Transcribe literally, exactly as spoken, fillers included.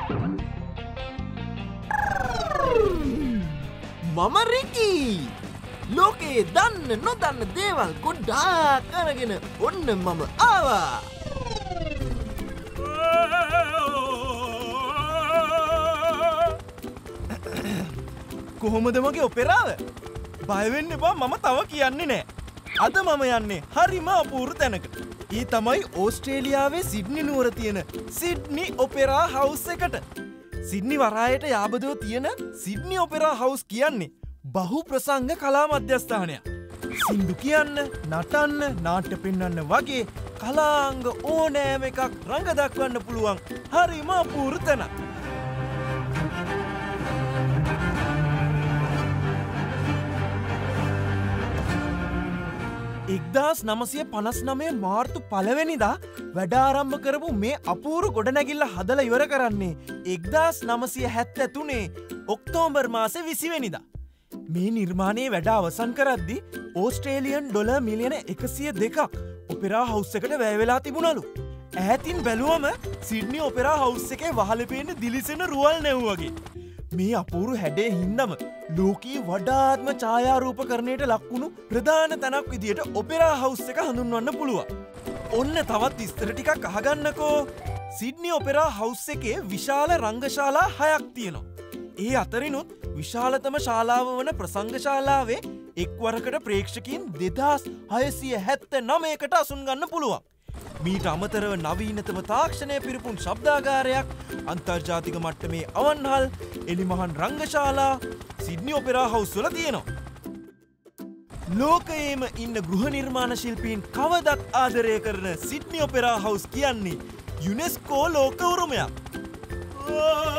මම රිකි ලෝකේ දන්න නොදන්න දේවල් ගොඩාක් අරගෙන ඔන්න මම ආවා. කොහොමද මගේ ඔපෙරාව? බය වෙන්න එපා මම තව කියන්නේ නෑ. අද මම යන්නේ හරිම අපූර්ව තැනකට. ඒ තමයි ඕස්ට්‍රේලියාවේ සිඩ්නි නුවර තියෙන සිඩ්නි ඔපෙරා හවුස් එකට. සිඩ්නි වරායට යාබදව තියෙන සිඩ්නි ඔපෙරා හවුස් කියන්නේ බහු ප්‍රසංග කලා මධ්‍යස්ථානයක්. සින්දු කියන්න, නටන්න, නාට්‍ය පෙන්වන්න වගේ කලාංග ඕනෑම එකක් රඟ දක්වන්න පුළුවන් හරිම අපූර්ව තැනක්. එක්දාස් නමසිය පනස් නමය මාර්තු පළවෙනිදා වැඩාරම්භ කරපු මේ අපූරු ගොඩනැගිල්ල හදල ඉවර කරන්නේ එක්දාස් නමසිය හැත්ත තුනේ ඔක්තෝම්බර් මාස විසිවෙනිදා. මේ නිර්මාණයේ වැඩ අවසන් කරද්දි ඕස්ට්‍රේලියන් ඩොල මිලියන එකසිය දෙකක් ඔපෙරා හවුස් එකට වැෑවෙලා තිබුණලු. ඈතින් බැලුවම සිඩ්නි ඔපෙරා හවුස් එකේ වහලපේන දිලිසෙන රුවල් නැව්වගේ. මේ අපූරු හැඩේ හින්දම ලෝකී වඩාත්ම ඡායාරූප කරණයට ලක්වුණු ප්‍රධාන තැනක් විදියට ඔපෙරා හවුස් එක හඳුන්වන්න පුළුවන්. ඔන්න තවත් විස්තර ටිකක් අහගන්නකෝ. සිඩ්නි ඔපෙරා හවුස් එකේ විශාල රංගශාලා හයක් තියෙනවා. ඒ අතරිනුත් විශාලතම ශාලාව වන ප්‍රසංග ශාලාවේ එක්වරකට ප්‍රේක්ෂකින් දෙදස් හයසිය හැත්ත නමයකට අසුන් ගන්න පුළුවන්. මීට අමතරව නවීනතම තාක්ෂණය පිරිපුන් ශබ්දාගාරයක්, අන්තර්ජාතික මට්ටමේ අවන්හල්, එලිමහන් රංගශාලා සිඩ්නි ඔපෙරා හවුස් වල තියෙනවා. ලෝකයේම ඉන්න ගෘහ නිර්මාණ ශිල්පීන් කවදත් ආදරය කරන සිඩ්නි ඔපෙරා හවුස් කියන්නේ යුනෙස්කෝ ලෝක උරුමයක්.